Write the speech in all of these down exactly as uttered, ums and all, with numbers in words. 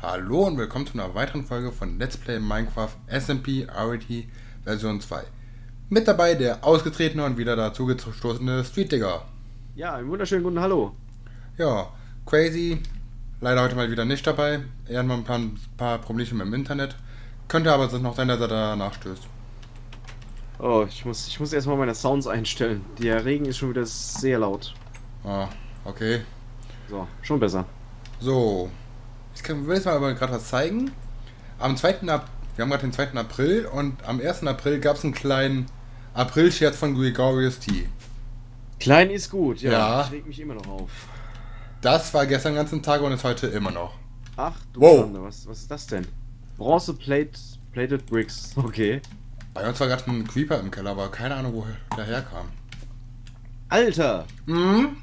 Hallo und willkommen zu einer weiteren Folge von Let's Play Minecraft S M P Rarity Version zwei. Mit dabei der ausgetretene und wieder dazugestoßene Street Digger. Ja, einen wunderschönen guten Hallo. Ja, Crazy, leider heute mal wieder nicht dabei. Er hat mal ein paar, ein paar Probleme mit dem Internet. Könnte aber noch sein, dass er danach stößt. Oh, ich muss, ich muss erstmal meine Sounds einstellen. Der Regen ist schon wieder sehr laut. Ah, okay. So, schon besser. So, ich kann, will jetzt mal aber gerade was zeigen. Am zweiten April, wir haben gerade den zweiten April und am ersten April gab es einen kleinen April-Scherz von Gregorious T. Klein ist gut, ja. Ja. Ich reg mich immer noch auf. Das war gestern den ganzen Tag und ist heute immer noch. Ach du Wow. Schande, was, was ist das denn? Bronze Plate, Plated Bricks, okay. Bei uns war gerade ein Creeper im Keller, aber keine Ahnung, wo der herkam. Alter! Mhm.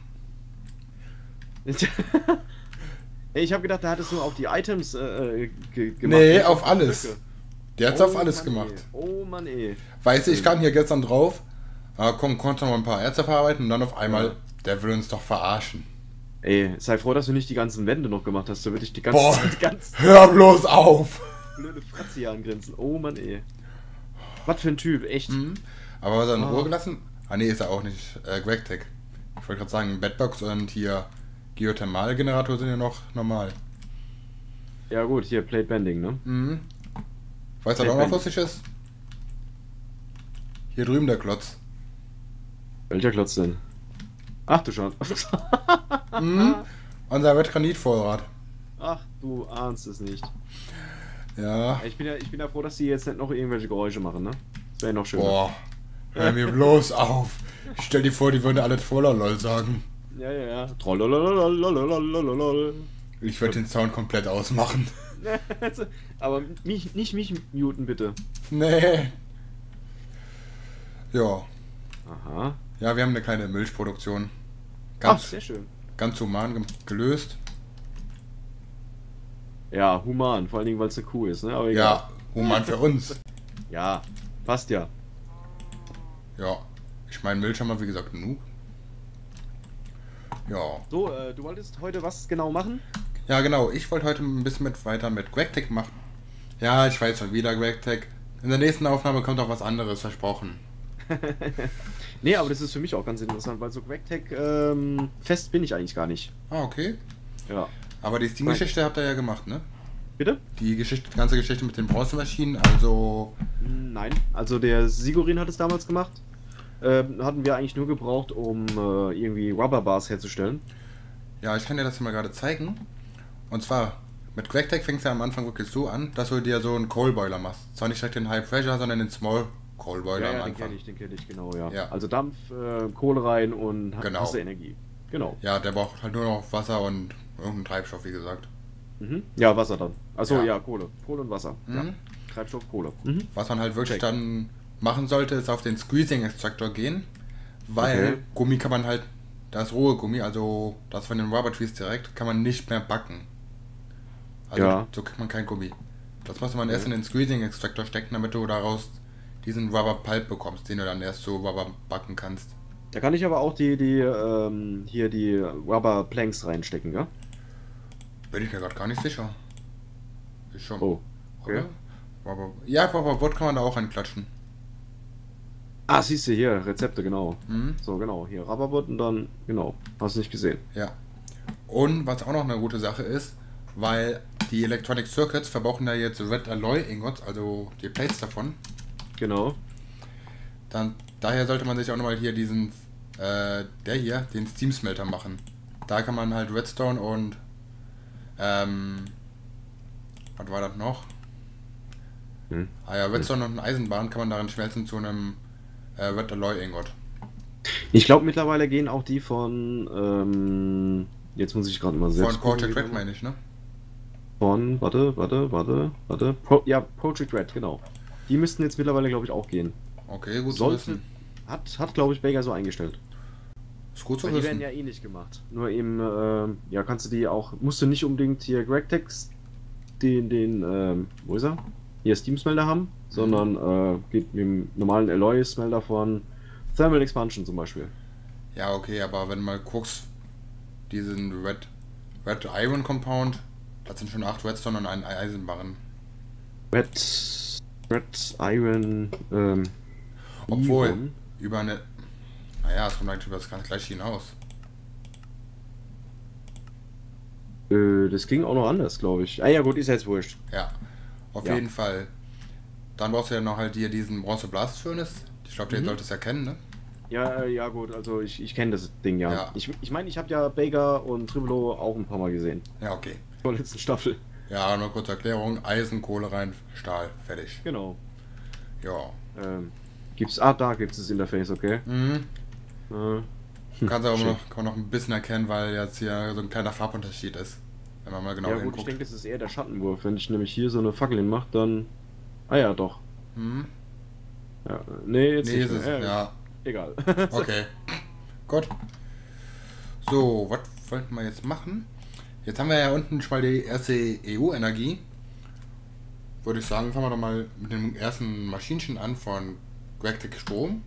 Ich habe gedacht, der hat es nur auf die Items äh, ge gemacht. Nee, nicht auf die alles. Blöcke. Der hat's Oh auf alles Mann, gemacht. ey. Oh Mann, ey. Weißt du, ich kam hier gestern drauf, äh, komm, konnte noch mal ein paar Ärzte verarbeiten und dann auf einmal, Ja. der will uns doch verarschen. Ey, sei froh, dass du nicht die ganzen Wände noch gemacht hast. Da würde ich die ganze Boah, Zeit ganz hör bloß auf! blöde Fratze hier angrinsen. Oh Mann, ey. Was für ein Typ, echt. Mhm. Aber was er in Ah. Ruhe gelassen? Ah nee, ist er auch nicht. Äh, GregTech. Ich wollte gerade sagen, Bedbox und hier Geothermalgenerator sind ja noch normal. Ja gut, hier Plate Bending, ne? Mhm. Weißt du, was auch noch lustig ist? Hier drüben der Klotz. Welcher Klotz denn? Ach du schon. Mhm. Unser Red Granit-Vorrat. Ach, du ahnst es nicht. Ja. Ich bin ja, ich bin ja froh, dass die jetzt nicht noch irgendwelche Geräusche machen, ne? Das wäre noch schöner. Boah. Hör mir bloß auf. Stell dir vor, die würden alle Trollerlol sagen. Ja, ja, ja. Trollololololololololol. Ich würde den Sound komplett ausmachen. Aber mich, nicht mich muten, bitte. Nee. Ja. Aha. Ja, wir haben eine kleine Milchproduktion. Ach, Ganz, sehr schön. ganz human ge- gelöst. Ja, human. Vor allen Dingen, weil es eine Kuh ist, ne? Aber egal. Ja, human für uns. Ja, passt ja. Ja. Ich meine, Milch haben wir wie gesagt genug. Ja. So, äh, du wolltest heute was genau machen? Ja, genau. Ich wollte heute ein bisschen mit weiter mit GregTech machen. Ja, ich weiß schon wieder GregTech. In der nächsten Aufnahme kommt auch was anderes, versprochen. Nee, aber das ist für mich auch ganz interessant, weil so QuackTech ähm, fest bin ich eigentlich gar nicht. Ah, okay. Ja. Aber die Steam-Geschichte habt ihr ja gemacht, ne? Bitte? Die Geschichte, die ganze Geschichte mit den Bronzemaschinen, also... Nein. Also der Sigurin hat es damals gemacht. Ähm, hatten wir eigentlich nur gebraucht, um äh, irgendwie Rubberbars herzustellen. Ja, ich kann dir das hier mal gerade zeigen. Und zwar, mit GregTech fängst du ja am Anfang wirklich so an, dass du dir so einen Coal Boiler machst. Zwar nicht direkt den High Pressure, sondern den Small Coal Boiler Ja, ja, am den Anfang. kenne ich, den kenne ich, genau, ja. Ja. Also Dampf, äh, Kohle rein und Genau. hast du Energie. Genau. Ja, der braucht halt nur noch Wasser und irgendeinen Treibstoff, wie gesagt. Mhm. Ja, Wasser dann. Achso, Ja. ja. Kohle. Kohle und Wasser. Ja. Mhm. Treibstoff, Kohle. Mhm. Was man halt wirklich Check. dann machen sollte, ist auf den Squeezing Extractor gehen, weil Okay. Gummi kann man halt, das rohe Gummi, also das von den Rubber Trees direkt, kann man nicht mehr backen. Also Ja. so kriegt man kein Gummi. Das muss man Okay. erst in den Squeezing Extractor stecken, damit du daraus diesen Rubber Pulp bekommst, den du dann erst so Rubber backen kannst. Da kann ich aber auch die, die, ähm, hier die Rubber Planks reinstecken, ja? Bin ich mir gerade gar nicht sicher. Ist schon. Oh. Okay. Oder? Rubber, ja, Rubber Wood kann man da auch reinklatschen. Ah, siehst du hier, Rezepte, genau. Mhm. So, genau, hier Rubberwood und dann, genau, hast du nicht gesehen. Ja. Und was auch noch eine gute Sache ist, weil die Electronic Circuits verbrauchen da jetzt Red Alloy Ingots, also die Plates davon. Genau. Dann, daher sollte man sich auch nochmal hier diesen, äh, der hier, den Steam Smelter machen. Da kann man halt Redstone und, ähm, was war das noch? Hm. Ah ja, Redstone und Eisenbahn kann man darin schmelzen zu einem äh, Red Alloy Ingot. Ich glaube, mittlerweile gehen auch die von, ähm, jetzt muss ich gerade mal selbst Von Project gucken, Red meine ich, ne? Von, warte, warte, warte, warte. Pro, ja, Project Red, genau. Die müssten jetzt mittlerweile, glaube ich, auch gehen. Okay, gut zu Sollte, wissen. hat, hat glaube ich, Baker so eingestellt. Ist gut zu Weil die werden wissen. ja eh nicht gemacht. Nur eben, ähm, ja, kannst du die auch, musst du nicht unbedingt hier GregTech den, den, ähm, wo ist er? Hier Steam Smelter haben, sondern äh, geht mit dem normalen Alloy Smelter von Thermal Expansion zum Beispiel. Ja, okay, aber wenn du mal guckst, diesen Red, Red Iron Compound, Das sind schon acht Redstone und ein Eisenbarren. Red, Red, Iron, ähm, Obwohl, Iron. über eine... Naja, es kommt eigentlich über das ganz gleiche hinaus. Äh, das ging auch noch anders, glaube ich. Ah ja gut, ist jetzt wurscht. Ja, auf Ja. jeden Fall. Dann brauchst du ja noch halt hier diesen Bronze Blast Furnace. Ich glaube, den Mhm. solltest du ja kennen, ne? Ja, äh, ja gut, also ich, ich kenne das Ding ja. Ja. Ich meine, ich, mein, ich habe ja Baker und Tribolo auch ein paar Mal gesehen. Ja, okay. Zur letzten Staffel. Ja, nur kurze Erklärung. Eisen, Kohle rein, Stahl, fertig. Genau. Ja. Ähm, gibt's, ah, da gibt es das Interface, okay. Mhm. Äh, Du kannst aber schön. noch, kann man noch ein bisschen erkennen, weil jetzt hier so ein kleiner Farbunterschied ist. Wenn man mal genau Ja gut, ich hinguckt. denke, das ist eher der Schattenwurf. Wenn ich nämlich hier so eine Fackel hinmache, dann... Ah ja, doch. Mhm. Ja, nee, jetzt Nee, nicht ist es. mehr. Äh, Ja, Egal. okay. Gut. So, was wollten wir jetzt machen? Jetzt haben wir ja unten schon mal die erste E U-Energie. Würde ich sagen, fangen wir doch mal mit dem ersten Maschinchen an von Galactic Strom.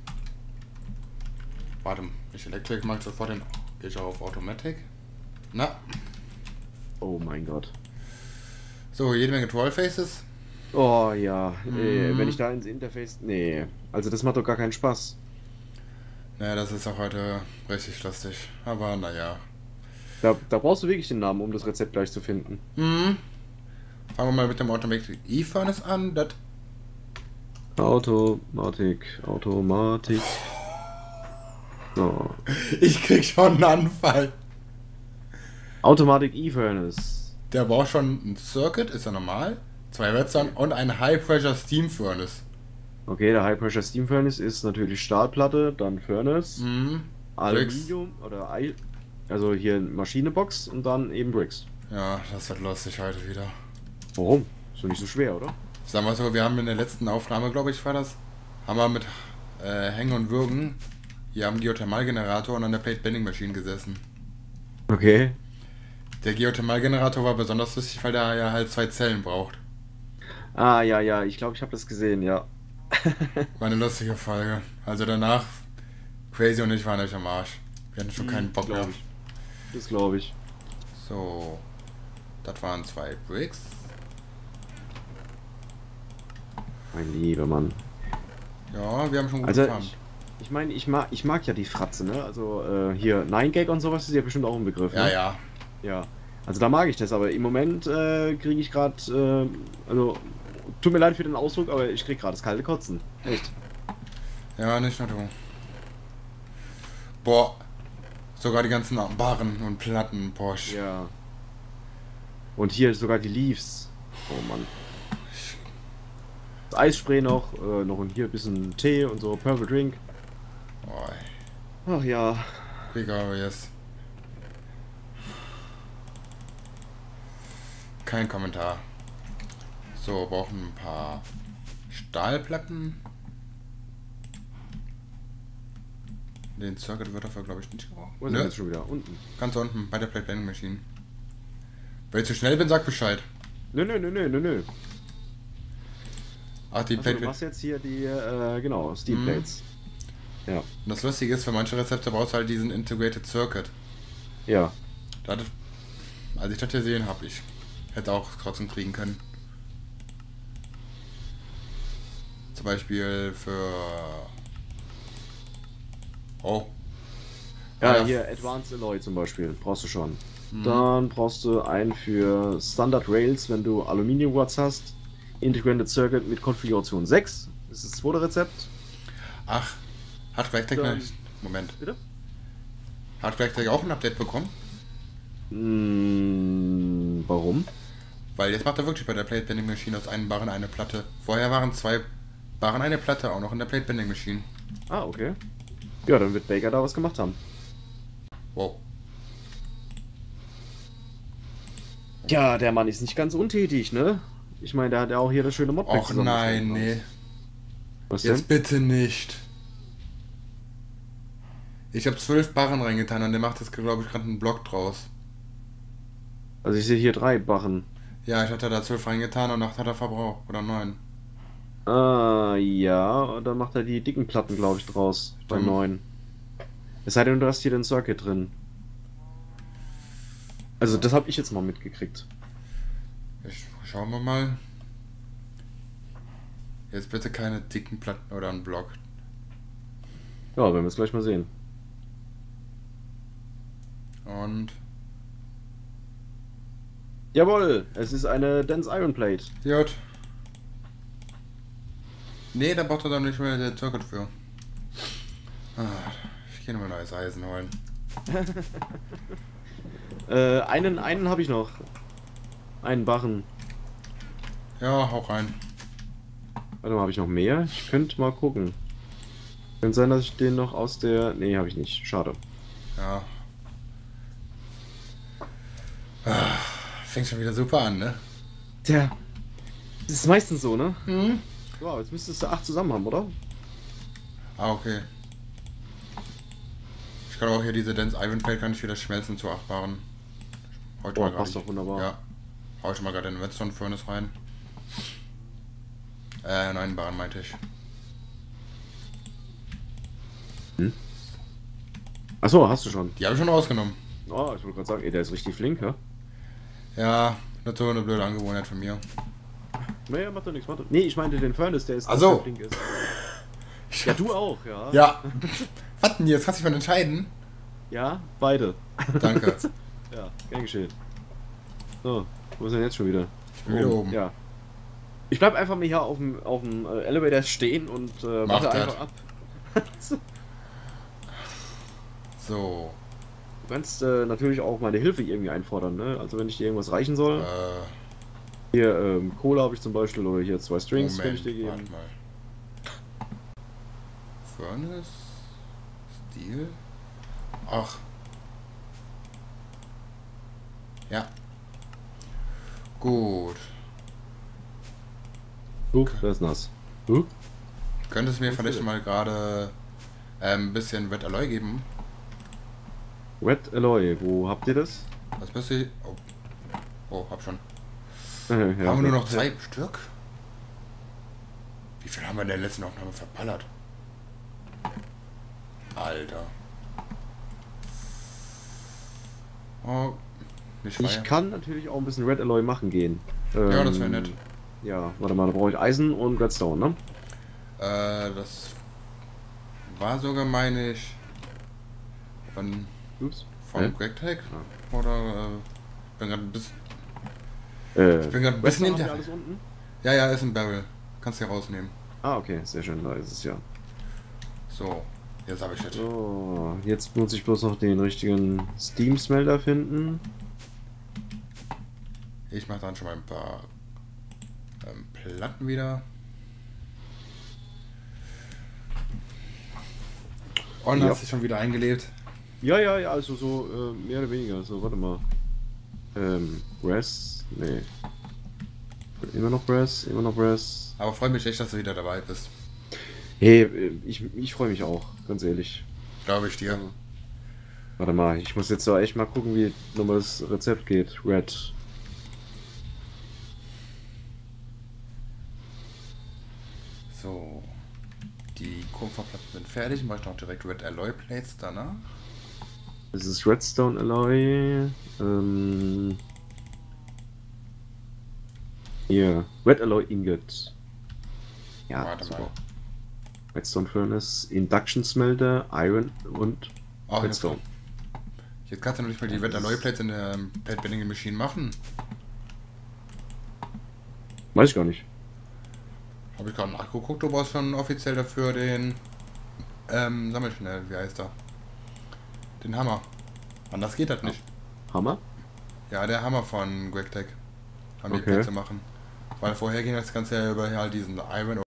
Warte, ich Elektrik mache ich sofort den. Gehe ich auch auf Automatic. Na, Oh mein Gott. so, jede Menge Trollfaces. Oh ja, äh, Mhm. wenn ich da ins Interface... Nee, also das macht doch gar keinen Spaß. Naja, das ist auch heute richtig lustig. Aber naja. Da, da brauchst du wirklich den Namen, um das Rezept gleich zu finden. Mhm. Fangen wir mal mit dem Automatic E-Furnace an. Das Automatik, Automatik. So. ich krieg schon einen Anfall. Automatic E-Furnace. Der braucht schon ein Circuit, ist ja normal. Zwei Redstone und ein High Pressure Steam Furnace. Okay, der High Pressure Steam Furnace ist natürlich Stahlplatte, dann Furnace, Mhm. Aluminium oder Ei, also hier Maschinebox und dann eben Bricks. Ja, das wird lustig heute wieder. Warum? Ist doch nicht so schwer, oder? Sagen wir so, wir haben in der letzten Aufnahme, glaube ich, war das, haben wir mit äh, Hängen und Würgen hier am Geothermalgenerator und an der Plate Bending Machine gesessen. Okay. Der Geothermalgenerator war besonders lustig, weil der ja halt zwei Zellen braucht. Ah, ja, ja, ich glaube, ich habe das gesehen, ja. War eine lustige Folge. Also danach, Crazy und ich waren euch am Arsch. Wir hatten schon keinen Bock mehr. Glaub ich. Das glaube ich. So, das waren zwei Bricks. Mein lieber Mann. Ja, wir haben schon gut Also, gefarmt. ich, ich meine, ich mag, ich mag ja die Fratze, ne? Also, äh, hier, Nine Gag und sowas ist ja bestimmt auch ein Begriff, Ja, ne? ja. Ja. Also, da mag ich das, aber im Moment äh, kriege ich gerade, äh, also, tut mir leid für den Ausdruck, aber ich krieg gerade das kalte Kotzen. Echt. Ja, nicht nur du. Boah, sogar die ganzen Barren und Platten, Porsche. Ja. Und hier sogar die Leaves. Oh Mann. Das Eisspray noch, äh, noch und hier ein bisschen Tee und so, Purple Drink. Boah, Ach ja. Glorious. Kein Kommentar. So, brauchen ein paar Stahlplatten. Den Circuit wird dafür, glaube ich, nicht gebraucht. Wo ist er Nö, jetzt schon wieder? Unten. ganz unten, bei der Plate Bending Machine. Wenn ich zu schnell bin, sag Bescheid. Nö, nö, nö, nö, nö, nö. Ach, die Achso, Plate du machst jetzt hier die, äh, genau, Steam Mhm. Plates. Ja. Und das Lustige ist, für manche Rezepte brauchst du halt diesen Integrated Circuit. Ja. Da hatte, als ich das gesehen habe, ich hätte auch trotzdem kriegen können. Zum Beispiel für... Oh. Ja, Ah, ja. hier Advanced Alloy zum Beispiel, brauchst du schon. Mhm. Dann brauchst du einen für Standard Rails, wenn du Aluminium Watts hast. Integrated Circuit mit Konfiguration sechs. Das ist das zweite Rezept. Ach, hat Galactic... Dann- Moment. Bitte? Hat Galactic auch ein Update bekommen? Hm, warum? Weil jetzt macht er wirklich bei der Plate Bending Machine aus einem Barren eine Platte. Vorher waren zwei Barren eine Platte, auch noch in der Plate Bending Machine. Ah, okay. Ja, dann wird Baker da was gemacht haben. Wow. Ja, der Mann ist nicht ganz untätig, ne? Ich meine, der hat ja auch hier das schöne Modpack Och nein, nee. Was denn? Jetzt bitte nicht. Ich habe zwölf Barren reingetan und der macht jetzt, glaube ich, gerade einen Block draus. Also ich sehe hier drei Barren. Ja, ich hatte da zwölf reingetan und acht hat er verbraucht. Oder neun. Ah, ja, und dann macht er die dicken Platten, glaube ich, draus. Bei Stimmt. neun. Es sei denn, du hast hier den Circuit drin. Also, das habe ich jetzt mal mitgekriegt. Ich, schauen wir mal. Jetzt bitte keine dicken Platten oder einen Block. Ja, werden wir es gleich mal sehen. Und... Jawohl, es ist eine Dense Iron Plate. Gut. Nee, da braucht er dann nicht mehr den Circuit für. Ah, ich gehe nochmal neues Eisen holen. äh, einen einen habe ich noch. Einen Barren. Ja, hau rein. Warte mal, habe ich noch mehr? Ich könnte mal gucken. Könnte sein, dass ich den noch aus der... Nee, habe ich nicht. Schade. Ja. Ah, fängt schon wieder super an, ne? Tja. Das ist meistens so, ne? Mhm. Wow, jetzt müsstest du acht zusammen haben, oder? Ah, okay. Ich kann auch hier diese Dense Iron Plate kann ich wieder schmelzen zu acht Baren. Heute Oh, mal passt grad- doch wunderbar. Ja. Hau ich mal gerade in den Redstone Furnace rein. Äh, neun Baren meinte ich. Hm? Achso, hast du schon. Die habe ich schon rausgenommen. Oh, ich wollte gerade sagen, ey, der ist richtig flink, ja? Ja, das ist so eine blöde Angewohnheit von mir. Nee, macht doch nichts, macht doch... Nee, ich meinte den Furnace, der ist Ach so. der flink ist. Ja, du auch, ja. Ja. Was denn jetzt? Kannst du dich mal entscheiden? Ja, beide. Danke. Ja, gern geschehen. So, wo ist er jetzt schon wieder? Ich bin wieder oben. Ja. Ich bleib einfach mal hier auf dem, auf dem äh, Elevator stehen und äh, Mach warte das. einfach ab. So. Du kannst äh, natürlich auch meine Hilfe irgendwie einfordern, ne? Also wenn ich dir irgendwas reichen soll. Äh, Hier, ähm, Kohle habe ich zum Beispiel, oder hier zwei Strings kann ich Moment, dir warte geben. mal. Furnace? Steel? Ach. Ja. Gut. Guck, das ist nass. Huh? Könntest du mir Was vielleicht bitte? mal gerade ähm, ein bisschen Red Alloy geben? Red Alloy, wo habt ihr das? Was bist du? Oh. Oh, hab schon. Ja, haben wir okay. nur noch zwei Stück? Wie viel haben wir in der letzten Aufnahme verballert? Alter. Oh, nicht Ich feiern. kann natürlich auch ein bisschen Red Alloy machen gehen. Ja, das Ähm, wäre nett. Ja, warte mal, da brauche ich Eisen und Redstone, ne? Äh, das war sogar, meine ich, von, Ups. von Hä? GregTech? Oder, äh, bin gerade ein bisschen, Äh, ich bin gerade ein bisschen Redstone habt ihr hinter. alles unten? Ja, ja, ist ein Barrel. Kannst du hier rausnehmen. Ah, okay, sehr schön, da ist es ja. So, jetzt habe ich das. So, jetzt muss ich bloß noch den richtigen Steam-Smelter finden. Ich mache dann schon mal ein paar ähm, Platten wieder. Und Ja. hast dich schon wieder eingelebt. Ja, ja, ja, also so äh, mehr oder weniger. So, warte mal. Ähm, Brass? Nee. Immer noch Brass, immer noch Brass. Aber freue mich echt, dass du wieder dabei bist. Hey, äh, ich, ich freue mich auch, ganz ehrlich. Glaube ich dir. Warte mal, ich muss jetzt so echt mal gucken, wie nochmal das Rezept geht. Red. So. Die Kupferplatten sind fertig. Mache ich noch direkt Red Alloy Plates danach. Das ist Redstone Alloy. Ähm, hier, Red Alloy Ingot. Ja, Warte super. mal. Redstone Furnace, Induction Smelter, Iron und Ach, jetzt, Redstone. jetzt kannst du noch nicht mal die Red Alloy Plates in der ähm, Plate Bending Machine machen. Weiß ich gar nicht. Habe ich gerade nachgeguckt, du brauchst schon offiziell dafür den ähm, sammel schnell, wie heißt er? Den Hammer. Anders geht das nicht. Hammer? Ja, der Hammer von GregTech. Haben die Okay. Plates zu machen. Weil vorher ging das Ganze ja über halt diesen Iron